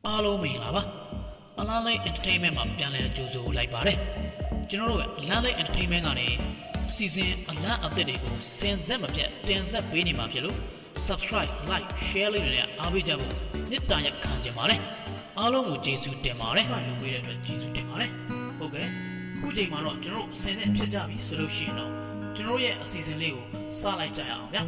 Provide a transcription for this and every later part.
အားလုံးမင်္ဂလာပါအလားလိုက် entertainment မှာပြန်လည်ကြိုဆိုလိုက်ပါတယ်ကျွန်တော်တို့ကအလားလိုက် entertainment ကနေအစီအစဉ်အလားအသစ်တွေကိုစင်ဆက်မပြတ်တင်ဆက်ပေးနေမှာဖြစ်လို့ subscribe like share လေးတွေနဲ့အားပေးကြဖို့မေတ္တာရက်ခံချင်ပါတယ်အားလုံးကိုကျေးဇူးတင်ပါတယ်လုပ်ပေးတဲ့အတွက်ကျေးဇူးတင်ပါတယ်ဟုတ်ကဲ့ခုချိန်မှာတော့ကျွန်တော်တို့အစင်နဲ့ဖြစ်ကြပြီဆိုလို့ရှိရင်တော့ကျွန်တော်ရဲ့အစီအစဉ်လေးကိုစလိုက်ကြရအောင်ဗျာ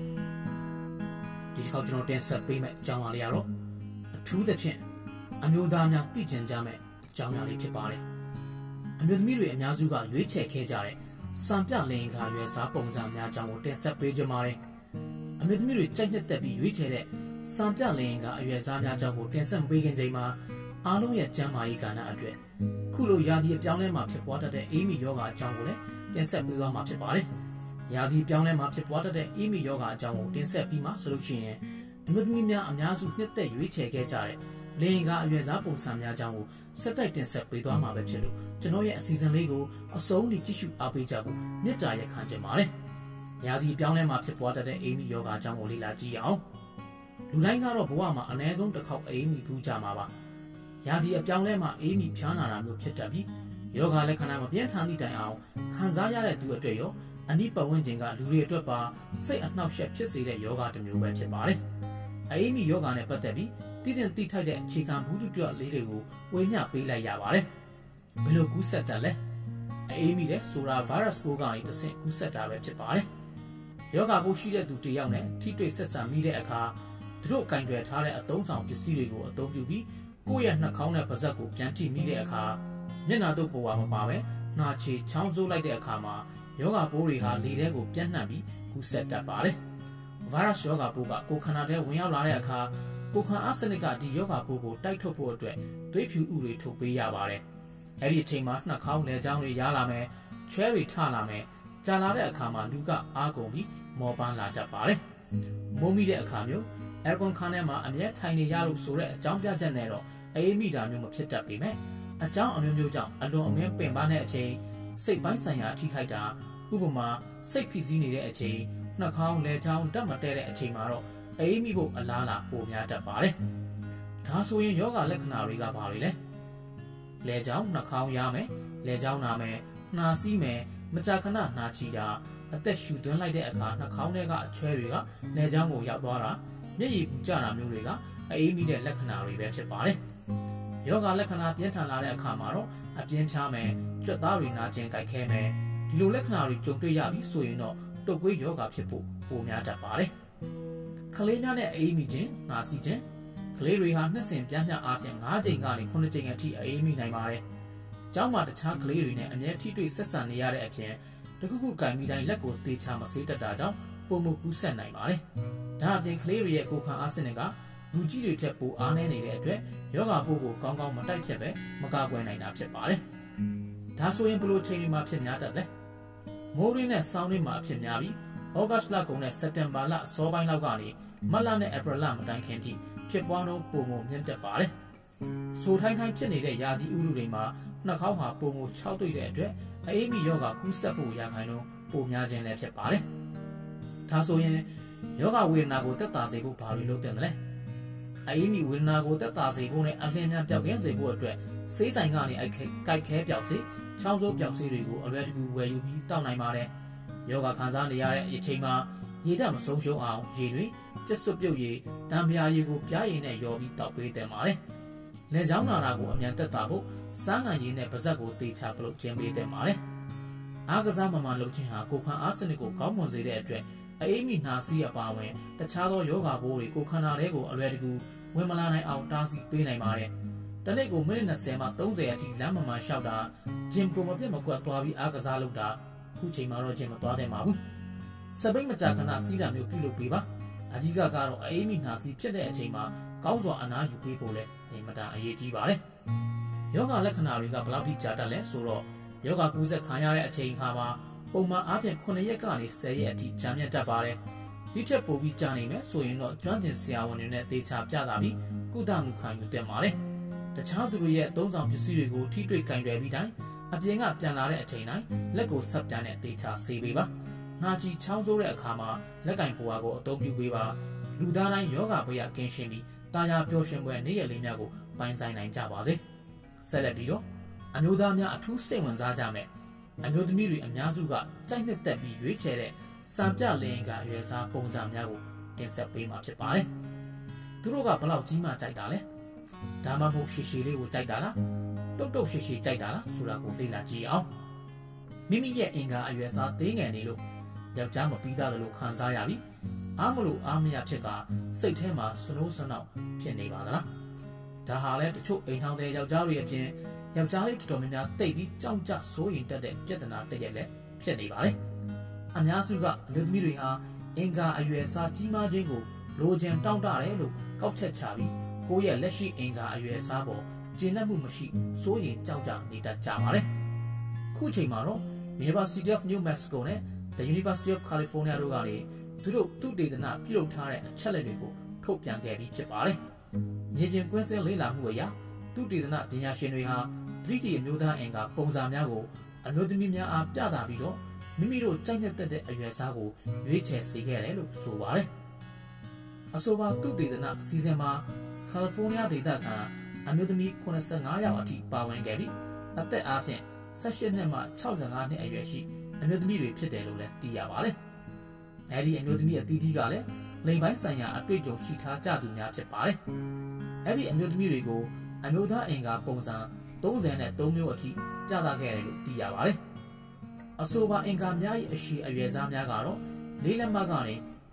ဒီတစ်ခါကျွန်တော်တင်ဆက်ပေးမယ့်အကြောင်းအရာလေးကတော့အထူးသဖြင့်အမျိုးသားများသိကျင်ကြမယ့်အကြောင်းအရာလေးဖြစ်ပါတယ်အမျိုးသမီးတွေအများစုကရွေးချယ်ခဲ့ကြတဲ့စံပြလင်ခါရွယ်စားပုံစံများအကြောင်းကိုတင်ဆက်ပေးကြပါမယ်အမျိုးသမီးတွေကြိုက်နှစ်သက်ပြီးရွေးချယ်တဲ့စံပြလင်ကအရွယ်စားများအကြောင်းကိုတင်ဆက်ပေးခင်ချိန်မှာအားလုံးရဲ့ကျန်းမာရေးကဏ္ဍအတွက်ခုလိုရာသီအပြောင်းလဲမှာဖြစ်ပွားတတ်တဲ့အေးမီယောဂအကြောင်းကိုလည်းတင်ဆက်ပေးသွားမှာဖြစ်ပါတယ်ရာသီပြောင်းလဲမှာဖြစ်ပွားတတ်တဲ့အေးမီယောဂအကြောင်းကိုတင်ဆက်ပြီးမှဆိုလို့ရှိရင်အမျိုးသမီးများအများစုနှစ်သက်ရွေးချယ်ခဲ့ကြတဲ့လင်ကအရွယ်စားပုံစံများအကြောင်းကိုဆက်တိုက်တင်ဆက်ပေးသွားမှာပဲဖြစ်လို့ကျွန်တော်ရဲ့အစီအစဉ်လေးကိုအဆုံးထိကြည့်ရှုအားပေးကြဖို့မေတ္တာရက်ခံချင်ပါတယ်ရာသီပြောင်းလဲမှာဖြစ်ပွားတတ်တဲ့အေးမီယောဂအကြောင်းကိုလေ့လာကြည့်အောင်လူတိုင်းကတော့ဘဝမှာအနည်းဆုံးတစ်ခေါက်အေးမီပူးကြမှာပါရာသီအပြောင်းလဲမှာအေးမီဖျားနာတာမျိုးဖြစ်တတ်ပြီးယောဂလက္ခဏာမပြင်းထန်သည့်တိုင်အောင်ခံစားရတဲ့သူအတွက်ရောအနိပတ်ဝန်းကျင်ကလူတွေအတွက်ပါစိတ်အနှောက်အယှက်ဖြစ်စေတဲ့ယောဂတစ်မျိုးပဲဖြစ်ပါတယ်အေးမီယောဂနဲ့ပတ်သက်ပြီးတည်တင်တိထိုက်တဲ့အခြေခံဘူးတုတလေးတွေကိုဝေမျှပေးလိုက်ရပါတယ်ဘယ်လိုကူးစက်တတ်လဲအေးမီတဲ့ဆိုတာဗိုင်းရပ်စ်ပိုးကနေတစ်ဆင့်ကူးစက်တာပဲဖြစ်ပါတယ်ယောဂပိုးရှိတဲ့သူတစ်ယောက်နဲ့ထိတွေ့ဆက်ဆံမိတဲ့အခါသူတို့ကင်တွယ်ထားတဲ့အသုံးဆောင်ပစ္စည်းတွေကိုအသုံးပြုပြီးကိုယ့်ရဲ့နှာခေါင်းနဲ့ပါးစပ်ကိုပြန်ထိမိတဲ့အခါမျက်နှာတို့ပေါ်မှာမပါပဲနှာချေချောင်းဆိုးလိုက်တဲ့အခါမှာယောဂပိုးတွေဟာလေထဲကိုပြန့်နှံ့ပြီးကူးစက်တတ်ပါတယ်ဗိုင်းရပ်စ်ယောဂပိုးကကိုယ်ခန္ဓာထဲဝင်ရောက်လာတဲ့အခါကိုယ်ခံအားစနစ်ကဒီယောဂပိုးကိုတိုက်ထုတ်ဖို့အတွက်သွေးဖြူဥတွေထုတ်ပေးရပါတယ်အဲ့ဒီအချိန်မှာနှာခေါင်းလည်ချောင်းတွေရားလာမယ်ချွဲတွေထလာမယ်ကြာလာတဲ့အခါမှာလူကအားကုန်ပြီးမောပန်းလာတတ်ပါတယ်မိုးမိတဲ့အခါမျိုးအဲကွန်ခါထဲမှာအမြဲထိုင်နေရလို့ဆိုတဲ့အကြောင်းပြချက်နဲ့တော့အေးမိတာမျိုးမဖြစ်တတ်ပေမဲ့အကြောင်းအမျိုးမျိုးကြောင့်အလွန်အမင်းပင်ပန်းတဲ့အချိန်စိတ်ပိုင်းဆိုင်ရာထိခိုက်တာဥပမာစိတ်ဖိစီးနေတဲ့အချိန်နှာခေါင်းလည်ချောင်းတက်မတဲတဲ့အချိန်မှာတော့အေးမိဖို့အလားအလာပိုများတတ်ပါတယ်ဒါဆိုရင်ယောဂလက္ခဏာတွေကဘာတွေလဲလည်ချောင်းနှာခေါင်းရမယ်လည်ချောင်းနာမယ်နှာစီးမယ်မကြာခဏနှာချီတာအသက်ရှူသွင်းလိုက်တဲ့အခါနှာခေါင်းထဲကအချွဲတွေကလည်ချောင်းကိုရောက်သွားတာမျက်ရည်ပူကျတာမျိုးတွေကအေးမိတဲ့လက္ခဏာတွေပဲဖြစ်ပါတယ်ယောဂလက္ခဏာပြင်းထန်လာတဲ့အခါမှာတော့အပြင်းဖြားမယ်ကြွက်သားတွေနာကျင်ကြိုက်ခဲမယ်ဒီလိုလက္ခဏာတွေကြုံတွေ့ရပြီဆိုရင်တော့တုပ်ကွေးယောဂဖြစ်ဖို့ပိုများတတ်ပါတယ်ကလေးများနဲ့အေးမိခြင်းနှာစီးခြင်းကလေးတွေဟာနှစ်စဉ်ပြင်းပြအားဖြင့်9ကြိမ်ကနေ9ကြိမ်အထိအေးမိနိုင်ပါတယ်ကျောင်းမှာတခြားကလေးတွေနဲ့အမြဲထိတွေ့ဆက်ဆံနေရတဲ့အပြင်တခုခုကင်မိတိုင်းလက်ကိုတေချာမဆေးတတ်တာကြောင့်ပုံမကူးဆက်နိုင်ပါတယ်ဒါအပြင်ကလေးတွေရဲ့ကိုယ်ခံအားစနစ်ကလူကြီးတွေထက်ပိုအားနည်းနေတဲ့အတွက်ယောဂပိုးကိုကောင်းကောင်းမတိုက်ဖြတ်ပဲမကာကွယ်နိုင်တာဖြစ်ပါတယ်ဒါဆိုရင်ဘလို့ချိန်တွေမှာဖြစ်များတတ်လဲမိုးရင်းနဲ့ဆောင်းရင်းမှာဖြစ်များပြီးဩဂတ်လကုန်နဲ့စက်တင်ဘာလအစောပိုင်းလောက်ကနေမတ်လနဲ့ဧပြီလမတိုင်ခင်ထိဖြစ်ပွားတော့ပုံမမြင့်တက်ပါတယ်ဆိုထိုင်းဖြစ်နေတဲ့ရာသီဥတုတွေမှာနှာခေါင်းဟာပုံမ6တွေ့တဲ့အတွက်အေးမီယောဂကူးစက်ဖို့ရာခိုင်နှုန်းပိုများခြင်းလည်းဖြစ်ပါတယ်ဒါဆိုရင်ယောဂဝေဒနာကိုသက်သာစေဖို့ဘာတွေလုပ်သင့်လဲအေးမီဝေဒနာကိုသက်သာစေဖို့နဲ့အလင်းမြန်ပျောက်ကင်းစေဖို့အတွက်ဆေးဆိုင်ကနေကြိုက်ခဲပျောက်စေချောင်းစိုးပျောက်စေတွေကိုအလွယ်တကူဝယ်ယူပြီးတောက်နိုင်ပါတယ်ယောဂခံစားနေရတဲ့အချိန်မှာရေဓာတ်မဆုံးရှုံးအောင်ရေတွေကျက်စွပ်ပြုတ်ရည်တံပြားရည်ကိုပြားရည်နဲ့ရောပြီးတောက်ပေးတယ်ပါတယ်။လက်ချောင်းနာတာကိုအမြန်သက်သာဖို့စားငံရည်နဲ့ပါးစပ်ကိုတေချာပလို့ကျင်းပေးတယ်ပါတယ်။အားကစားမှလုပ်ခြင်းဟာကိုယ်ခံအားစနစ်ကိုကောင်းမွန်စေတဲ့အတွက်အေးမိနှာစီးအပါဝင်တခြားသောယောဂပိုးတွေကိုခန္ဓာထဲကိုအလွယ်တကူဝင်မလာနိုင်အောင်တားဆီးပေးနိုင်ပါတယ်။တစ်နေ့ကိုမိနစ်20မှ30အထိလမ်းမှလျှောက်တာဂျင်ကိုမပြတ်မကွက်သွားပြီးအားကစားလုပ်တာခုချိန်မှာတော့ဂျင်မသွားသင့်ပါဘူး။စပိတ်မကြာခဏစီးတာမျိုးပြုလုပ်ပေးပါ။အဓိကကတော့အေးမိနှာစီးဖြစ်တဲ့အချိန်မှာကောင်းစွာအနားယူပေးဖို့လည်းအမတန်အရေးကြီးပါတယ်။ယောဂလက္ခဏာတွေကဘယ်လောက်ထိကြာတတ်လဲဆိုတော့ယောဂကူးစက်ခံရတဲ့အချိန်ခါမှာပုံမှန်အားဖြင့်9ရက်ကနေ10ရက်အထိကြာမြင့်တတ်ပါတယ်။ဒီချက်ပိုပြီးကြာနေမယ်ဆိုရင်တော့ကျွမ်းကျင်ဆရာဝန်တွေနဲ့သေချာပြတာပြီးကုသမှုခံယူသင့်ပါတယ်။တခြားသူတွေရဲ့သုံးဆောင်ပစ္စည်းတွေကိုထိတွေ့ကင်တွယ်ပြီးတိုင်းအပြင်ကပြန်လာတဲ့အချိန်တိုင်းလက်ကိုဆက်ပြန်တဲ့သေချာဆေးပေးပါ။နှာချီချောင်းဆိုးတဲ့အခါမှာလက်ကင်ပွားကိုအသုံးပြုပေးပါ။လူသားတိုင်းယောဂဘယကင်းရှင်းပြီးတတာယာပျော်ရွှင်ပွဲနေ့ရက်လေးများကိုပိုင်ဆိုင်နိုင်ကြပါစေဆက်လက်ပြီးတော့အမျိုးသားများအထူးစိတ်ဝင်စားကြမယ်အမျိုးသမီးတွေအများစုကကြိုက်နှစ်သက်ပြီးရွေးချယ်တဲ့စံပြလင်ကအရွယ်စားပုံစံများကိုတင်ဆက်ပေးမှာဖြစ်ပါတယ်သူတို့ကဘလောက်ကြီးမှကြိုက်တာလဲဒါမှမဟုတ်ရှည်ရှည်လေးကိုကြိုက်တာလားတုတ်တုတ်ရှည်ရှည်ကြိုက်တာလားဆိုတာကိုလေ့လာကြည့်အောင်မိမိရဲ့အင်္ဂါအရွယ်စားသေးငယ်နေလို့ယောက်ျားမပြီးသားလို့ခံစားရပြီအားမလို့အားမရဖြစ်ကစိတ်ထဲမှာစနိုးစနောက်ဖြစ်နေပါသလားဒါဟာလည်းတချို့အိမ်ထောင်တဲ့ယောက်ျားတွေအပြင်ယောက်ျားလေးတော်တော်များများတိတ်ပြီးကြောက်ကြစိုးရင်တက်တဲ့ပြဿနာတစ်ရက်လည်းဖြစ်နေပါတယ်အများစုကအမျိုးသမီးတွေဟာအင်္ဂါအရွယ်စားကြီးမားခြင်းကိုလိုချင်တောင့်တတယ်လို့ကောက်ချက်ချပြီးကိုယ့်ရဲ့လက်ရှိအင်္ဂါအရွယ်စားပေါ်ကျင့်တတ်မှုမရှိစိုးရင်ကြောက်ကြနေတတ်ကြပါတယ်ခုချိန်မှာတော့ University of New Mexico နဲ့ The University of California တို့ကနေသူတို့သုတေသနပြုလုပ်ထားတဲ့အချက်လက်တွေကိုထုတ်ပြန်ခဲ့ပြီးဖြစ်ပါတယ်မြေပြင်ကွင်းဆင်းလေ့လာမှုအရသုတေသနပညာရှင်တွေဟာ 3D အမျိုးသားအင်္ဂါပုံစံများကိုအမျိုးသမီးများအားပြသပြီးတော့မိမိတို့ကြိုက်နှစ်သက်တဲ့အရွယ်စားကိုရွေးချယ်စေခဲ့တယ်လို့ဆိုပါတယ်အဆိုပါသုတေသနအစီအစဉ်မှာကယ်လီဖိုးနီးယားဒေသခံအမျိုးသမီး85ယောက်အထိပါဝင်ခဲ့ပြီးအသက်အားဖြင့်18နှစ်မှ65နှစ်အရွယ်ရှိအမျိုးသမီးတွေဖြစ်တယ်လို့လည်းသိရပါတယ်။အဲဒီအမျိုးသမီးအသီးသီးကလည်းလိင်ပိုင်းဆိုင်ရာအတွေ့အကြုံရှိထားကြသူများဖြစ်ပါတယ်။အဲဒီအမျိုးသမီးတွေကိုအမျိုးသားအင်္ဂါပုံစံ33မျိုးအထိပြသခဲ့တယ်လို့သိရပါတယ်။အဆိုပါအင်္ဂါများ၏အရှိအရွယ်စားများကတော့၄လက်မကနေ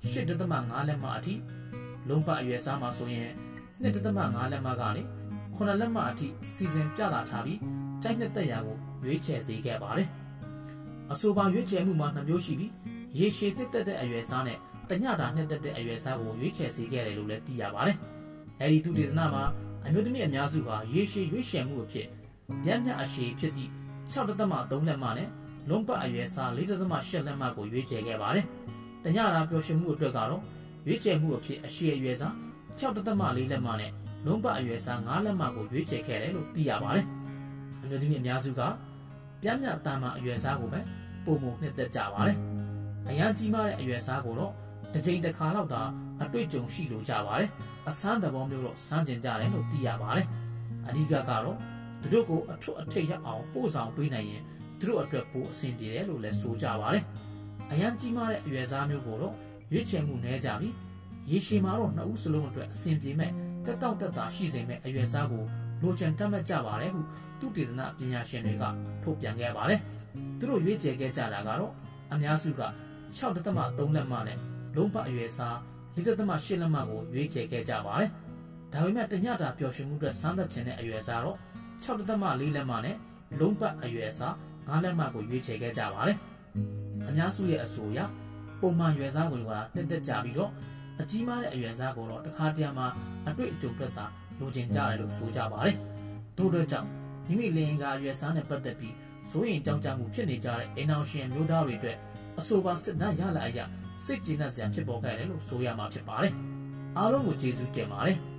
8.5လက်မအထိလုံးပတ်အရွယ်စားမှာဆိုရင်2.5လက်မကနေ9လက်မအထိစီစဉ်ပြသထားပြီးကြိုက်နှစ်သက်ရာကိုရွေးချယ်စေခဲ့ပါတယ်။အဆိုပါရွေးချယ်မှုမှာ2မျိုးရှိပြီးရေရှည်နှစ်သက်တဲ့အရွယ်စားနဲ့တညတာနှစ်သက်တဲ့အရွယ်စားကိုရွေးချယ်စေခဲ့တယ်လို့လည်းသိရပါတယ်။အဲဒီသုတေသနမှာအမျိုးသမီးအများစုဟာရေရှည်ရွေးချယ်မှုအဖြစ်ညံ့ညအရှည်ဖြစ်သည့်6.3လက်မနဲ့လုံးပတ်အရွယ်စား4.8လက်မကိုရွေးချယ်ခဲ့ပါတယ်။တညတာပျော်ရွှင်မှုအတွက်ကတော့ရွေးချယ်မှုအဖြစ်အရှည်အရွယ်စား6.4လက်မနဲ့လုံးပတ်အရွယ်စား9လက်မကိုရွေးချယ်ခဲ့တယ်လို့သိရပါတယ်။အမျိုးသမီးအများစုကပြင်းပြတာမှအရွယ်စားကိုပဲပုံပုံနှစ်သက်ကြပါတယ်။အရန်ကြီးမားတဲ့အရွယ်စားကိုတော့တစ်ချိန်တစ်ခါလောက်သာအတွေ့အကြုံရှိလိုကြပါတယ်။အဆန်းသဘောမျိုးတော့စမ်းကျင်ကြတယ်လို့သိရပါတယ်။အဓိကကတော့သူတို့ကိုအထွတ်အထိပ်ရောက်အောင်ပို့ဆောင်ပေးနိုင်ရင်သူတို့အတွက်ပိုအဆင်ပြေတယ်လို့လည်းဆိုကြပါတယ်။အရန်ကြီးမားတဲ့အရွယ်စားမျိုးကိုတော့ရွေးချယ်မှုနည်းကြပြီးရေရှည်မှာတော့နှစ်ဦးစလုံးအတွက်အဆင်ပြေမဲ့တက်တောင့်တက်တာရှိစေမဲ့အရွယ်စားကိုလိုချင်တတ်မှတ်ကြပါတယ်ဟုသုတေသနပညာရှင်တွေကထုတ်ပြန်ခဲ့ပါတယ်။သူတို့ရွေးချယ်ခဲ့ကြတာကတော့အများစုက6.3လက်မနဲ့လုံးပတ်အရွယ်စား4.8လက်မကိုရွေးချယ်ခဲ့ကြပါတယ်။ဒါပေမဲ့တညတာပျော်ရွှင်မှုအတွက်စမ်းသပ်ခြင်းတဲ့အရွယ်စားတော့6.4လက်မနဲ့လုံးပတ်အရွယ်စား9လက်မကိုရွေးချယ်ခဲ့ကြပါတယ်။အများစုရဲ့အဆိုအရပုံမှန်ရွယ်စားကိုနှစ်သက်ကြပြီးတော့အကြီးမားတဲ့အရွယ်စားကိုတော့တစ်ခါတည်းမှာအတွေ့အကြုံသက်သာလိုချင်ကြတယ်လို့ဆိုကြပါတယ်။ထို့အတွက်ကြောင့်မိမိလင်ကအရွယ်စားနဲ့ပတ်သက်ပြီးစိုးရင်ကြောက်ကြမှုဖြစ်နေကြတဲ့အိမ်အောင်ရှင်မျိုးသားတွေအတွက်အဆိုပါစစ်တမ်းရလာအရာစိတ်ကျေနပ်စရာဖြစ်ပေါ်ခဲ့တယ်လို့ဆိုရမှာဖြစ်ပါတယ်။အားလုံးကိုကျေးဇူးတင်ပါတယ်။